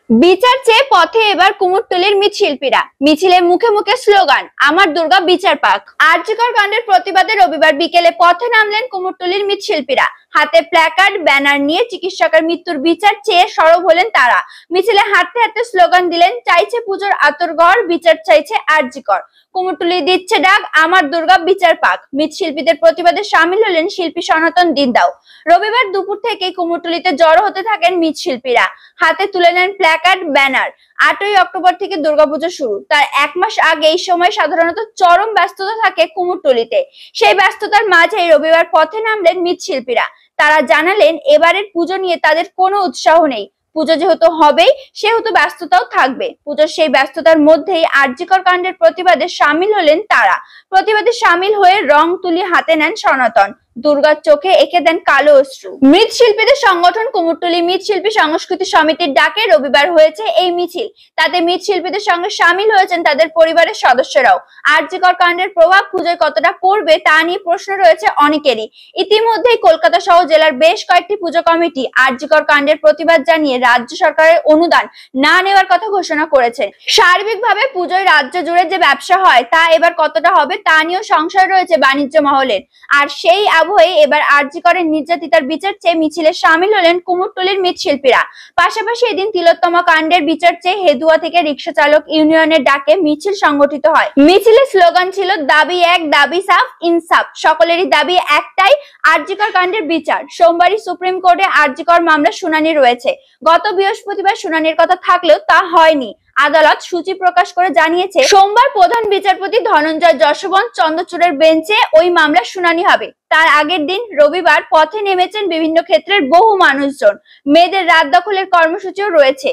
বিচার চেয়ে পথে এবার কুমোরটুলির মৃৎশিল্পীরা। মিছিলে মুখে মুখে স্লোগান, আমার দুর্গা বিচার পাক। আরজিকর কাণ্ডের প্রতিবাদে রবিবার বিকেলে পথে নামলেন কুমোরটুলির মৃৎশিল্পীরা। হাতে প্ল্যাকার্ড, ব্যানার নিয়ে চিকিৎসকের মৃত্যুর বিচার চেয়ে সরব হলেন তারা। মিছিলে হাঁটতে হাঁটতে স্লোগান দিলেন, চাইছে পুজোর আতরঘর, বিচার চাইছে আরজিকর। কুমোরটুলি দিচ্ছে ডাক, আমার দুর্গা বিচার পাক। মৃৎশিল্পীদের প্রতিবাদে সামিল হলেন শিল্পী সনাতন দিন্দাও। রবিবার দুপুর থেকে কুমোরটুলিতে জড়ো হতে থাকেন মৃৎশিল্পীরা। হাতে তুলে নেন প্ল্যাকার্ড, ব্যানার। 8ই অক্টোবর থেকে দুর্গাপুজো শুরু। তার এক মাস আগে এই সময় সাধারণত চরম ব্যস্ততা থাকে কুমোরটুলিতে। সেই ব্যস্ততার মাঝেই রবিবার পথে নামলেন মৃৎশিল্পীরা। তারা জানালেন, এবারের পুজো নিয়ে তাদের কোনো উৎসাহ নেই। পুজো যেহেতু হবেই, সেহেতু ব্যস্ততাও থাকবে। পুজোর সেই ব্যস্ততার মধ্যেই আরজিকর কাণ্ডের প্রতিবাদে সামিল হলেন তারা। প্রতিবাদে সামিল হয়ে রং তুলি হাতে নেন সনাতন। দুর্গার চোখে এঁকে দেন কালো অশ্রু। মৃৎশিল্পীদের সংগঠন কুমোরটুলি মৃৎশিল্পী সংস্কৃতি সমিতির ডাকে রবিবার হয়েছে এই মিছিল। তাতে মৃৎশিল্পীদের সঙ্গে সামিল হয়েছেন তাদের পরিবারের সদস্যরাও। আরজিকর কাণ্ডের প্রভাব পুজোয় কতটা পড়বে তা নিয়ে প্রশ্ন রয়েছে অনেকেরই। ইতিমধ্যেই কলকাতা সহ জেলার বেশ কয়েকটি পুজো কমিটি আরজিকর কাণ্ডের প্রতিবাদ জানিয়ে রাজ্য সরকারের অনুদান না নেওয়ার কথা ঘোষণা করেছেন। সার্বিকভাবে পুজোয় রাজ্য জুড়ে যে ব্যবসা হয় তা এবার কতটা হবে তা নিয়েও সংশয় রয়েছে বাণিজ্য মহলের। আর সেই আবহে এবার আরজিকরের নির্যাতিতার বিচার চেয়ে মিছিলে সামিল হলেন কুমোরটুলির মৃৎশিল্পীরা। পাশাপাশি এদিন তিলোত্তমা কাণ্ডের বিচার চেয়ে হেদুয়া থেকে রিক্সা চালক ইউনিয়নের ডাকে মিছিল সংগঠিত হয়। মিছিলের স্লোগান ছিল, দাবি এক, দাবি সাফ, ইনসাফ। সকলেরই দাবি একটাই, আরজিকর কাণ্ডের বিচার। সোমবারই সুপ্রিম কোর্টে আরজিকর মামলা শুনানি রয়েছে। গত বৃহস্পতিবার শুনানির কথা থাকলেও তা হয়নি। আদালত সূচি প্রকাশ করে জানিয়েছে, সোমবার প্রধান বিচারপতি ধনঞ্জয় যশবন্ত চন্দ্রচূড়ের বেঞ্চে ওই মামলার শুনানি হবে। তার আগের দিন রবিবার পথে নেমেছেন বিভিন্ন ক্ষেত্রের বহু মানুষজন। মেয়েদের রাত দখলের কর্মসূচিও রয়েছে।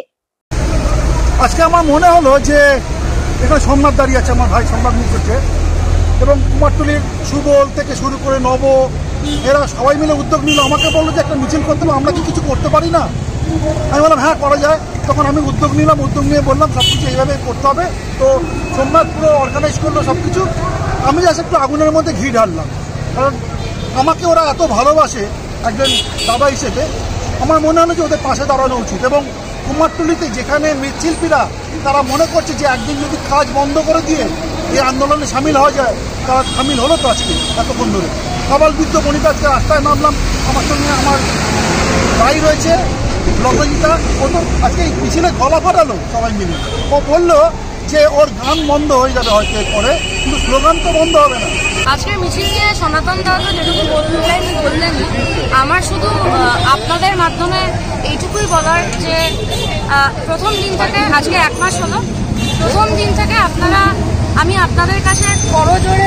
আজকে আমার মনে হলো যে এখানে সোমনাথ দাঁড়িয়ে আছে, আমার ভাই সোমনাথ মুখ করছে, এবং কুমারটুলির সুবল থেকে শুরু করে নব, এরা সবাই মিলে উদ্যোগ নিল। আমাকে বললো যে একটা মিছিল করতে হবে, আমরা কি কিছু করতে পারি না? আমি বললাম হ্যাঁ করা যায়। তখন আমি উদ্যোগ নিলাম, উদ্যোগ নিয়ে বললাম সব কিছু এইভাবে করতে হবে। তো সোমনাথ পুরো অর্গানাইজ করলো সব কিছু। আমি জাস্ট একটু আগুনের মধ্যে ঘি ঢাললাম, কারণ আমাকে ওরা এত ভালোবাসে একজন দাদা হিসেবে। আমার মনে হলো যে ওদের পাশে দাঁড়ানো উচিত। এবং কুমারটুলিতে যেখানে মৃৎশিল্পীরা তারা মনে করছে যে একদিন যদি কাজ বন্ধ করে দিয়ে এই আন্দোলনে সামিল হওয়া যায়, তারা সামিল হলো তো আজকে এতক্ষণ ধরে। সবালবৃদ্ধ বনিতা আজকে রাস্তায় নামলাম, আমার সঙ্গে আমার ভাই রয়েছে লতজিতা, ও তো আজকে এই মিছিলে গলা ফাটালো সবাই মিলে। ও বললো যে ওর গান বন্ধ হয়ে যাবে হয়তো এরপরে, কিন্তু স্লোগান তো বন্ধ হবে না। আজকের মিছিল নিয়ে সনাতন দাদা যেটুকু বললেন, আমার শুধু আপনাদের মাধ্যমে এইটুকুই বলার যে প্রথম দিন থেকে, আজকে 1 মাস হলো, প্রথম দিন থেকে আমি আপনাদের কাছে করজোড়ে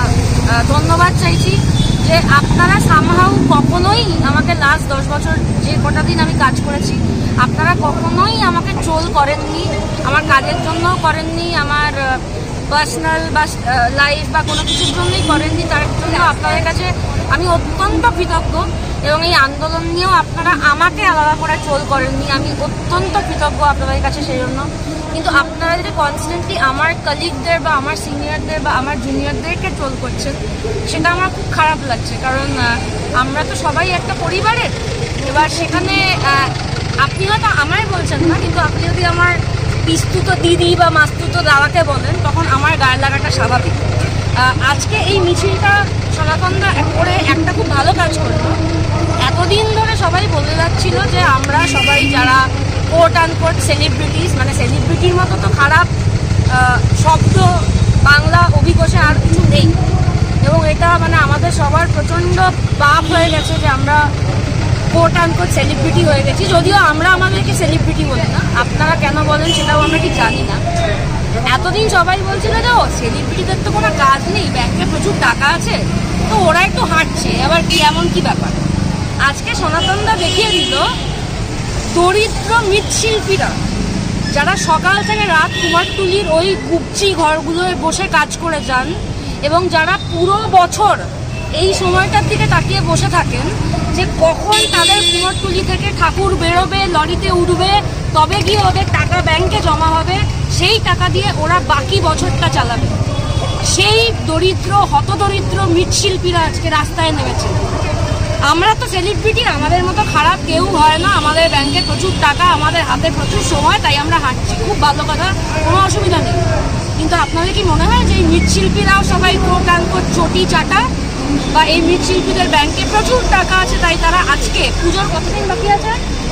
ধন্যবাদ চাইছি যে আপনারা সামহাউ কখনোই আমাকে লাস্ট 10 বছর যে কটা দিন আমি কাজ করেছি, আপনারা কখনোই আমাকে ট্রোল করেননি, আমার কাজের জন্যও করেননি, আমার পার্সোনাল বা লাইফ বা কোনো কিছুর জন্যই করেননি। তার জন্য আপনাদের কাছে আমি অত্যন্ত কৃতজ্ঞ। এবং এই আন্দোলন নিয়েও আপনারা আমাকে আলাদা করে ট্রোল করেননি, আমি অত্যন্ত কৃতজ্ঞ আপনাদের কাছে সেই জন্য। কিন্তু আপনারা যদি কনস্ট্যান্টলি আমার কলিগদের বা আমার সিনিয়রদের বা আমার জুনিয়রদেরকে ট্রোল করছেন, সেটা আমার খুব খারাপ লাগছে। কারণ আমরা তো সবাই একটা পরিবারের। এবার সেখানে আপনি হয়তো আমায় বলছেন না, কিন্তু আপনি যদি আমার পিস্তুত দিদি বা মাস্তুত দাদাকে বলেন, তখন আমার গায়ে লাগাটা স্বাভাবিক। আজকে এই মিছিলটা সনাতনদা করে একটা খুব ভালো কাজ করলো। এতদিন ধরে সবাই বলে যাচ্ছিল যে আমরা সবাই যারা কোট আনকোট সেলিব্রিটিস, মানে সেলিব্রিটির মতো তো খারাপ শব্দ বাংলা অভিকোষে আর কিছু নেই। এবং এটা মানে আমাদের সবার প্রচণ্ড পাপ হয়ে গেছে যে আমরা কোট আনকোট সেলিব্রিটি হয়ে গেছি। যদিও আমরা আমাদেরকে সেলিব্রিটি বলি না, আপনারা কেন বলেন সেটাও আমরা ঠিক জানি না। এতদিন সবাই বলছিল যে ও সেলিব্রিটিদের তো কোনো কাজ নেই, ব্যাংকে প্রচুর টাকা আছে, তো ওরা একটু হাঁটছে, আবার কি এমন কি ব্যাপার। আজকে সনাতনদা দেখিয়ে দিল দরিদ্র মৃৎশিল্পীরা যারা সকাল থেকে রাত কুমারটুলির ওই গুপচি ঘরগুলোয় বসে কাজ করে যান, এবং যারা পুরো বছর এই সময়টার দিকে তাকিয়ে বসে থাকেন যে কখন তাদের কুমারটুলি থেকে ঠাকুর বেরোবে, লরিতে উঠবে, তবে গিয়ে ওদের টাকা ব্যাংকে জমা হবে, সেই টাকা দিয়ে ওরা বাকি বছরটা চালাবে। সেই দরিদ্র হতদরিদ্র মৃৎশিল্পীরা আজকে রাস্তায় নেমেছে। আমরা তো সেলিব্রিটি, আমাদের মতো খারাপ কেউ হয় না। আমাদের ব্যাংকে প্রচুর টাকা, আমাদের হাতে প্রচুর সময়, তাই আমরা হাঁটছি, খুব ভালো কথা, কোনো অসুবিধা নেই। কিন্তু আপনাদের কি মনে হয় যে এই মৃৎশিল্পীরাও সবাই চটি চাটা, বা এই মৃৎশিল্পীদের ব্যাংকে প্রচুর টাকা আছে তাই তারা আজকে পুজোর কতদিন বাকি আছে,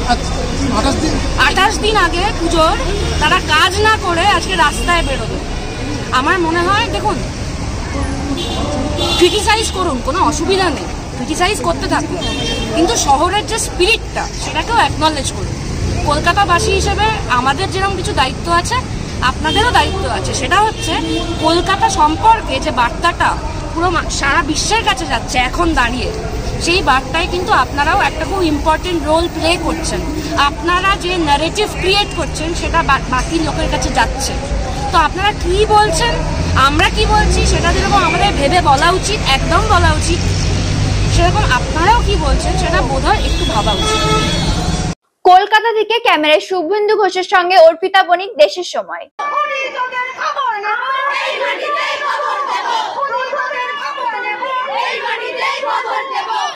28 দিন আগে পুজোর, তারা কাজ না করে আজকে রাস্তায় বেরোবে? আমার মনে হয় দেখুন, ক্রিটিসাইজ করুন, কোনো অসুবিধা নেই, ক্রিটিসাইজ করতে থাকুন, কিন্তু শহরের যে স্পিরিটটা সেটাকেও অ্যাকনলেজ করুন। কলকাতাবাসী হিসেবে আমাদের যেরকম কিছু দায়িত্ব আছে, আপনাদেরও দায়িত্ব আছে। সেটা হচ্ছে কলকাতা সম্পর্কে যে বার্তাটা পুরো সারা বিশ্বের কাছে যাচ্ছে এখন দাঁড়িয়ে, সেই বার্তায় কিন্তু আপনারাও একটা খুব ইম্পর্টেন্ট রোল প্লে করছেন। আপনারা যে ন্যারেটিভ ক্রিয়েট করছেন সেটা বাকি লোকের কাছে যাচ্ছে। তো আপনারা কি বলছেন, আমরা কি বলছি, সেটা যেরকম আমাদের ভেবে বলা উচিত, একদম বলা উচিত, সেরকম আপনারাও কি বলছেন সেটা বোধহয় একটু ভাবা উচিত। কলকাতা থেকে ক্যামেরায় শুভেন্দু ঘোষের সঙ্গে অর্পিতা বণিক, দেশের সময়।